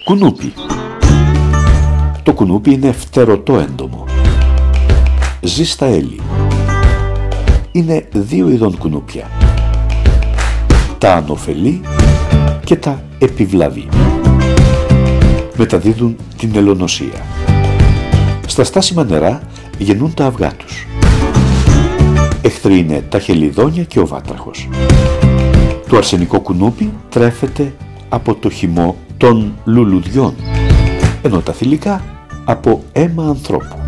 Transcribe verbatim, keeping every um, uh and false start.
Κουνούπι. Το κουνούπι είναι φτερωτό έντομο. Ζει στα έλη. Είναι δύο ειδών κουνούπια. Τα ανωφελή και τα επιβλαβή. Μεταδίδουν την ελονοσία. Στα στάσιμα νερά γεννούν τα αυγά τους. Εχθροί είναι τα χελιδόνια και ο βάτραχος. Το αρσενικό κουνούπι τρέφεται από το χυμό των λουλουδιών, ενώ τα θηλυκά από αίμα ανθρώπου.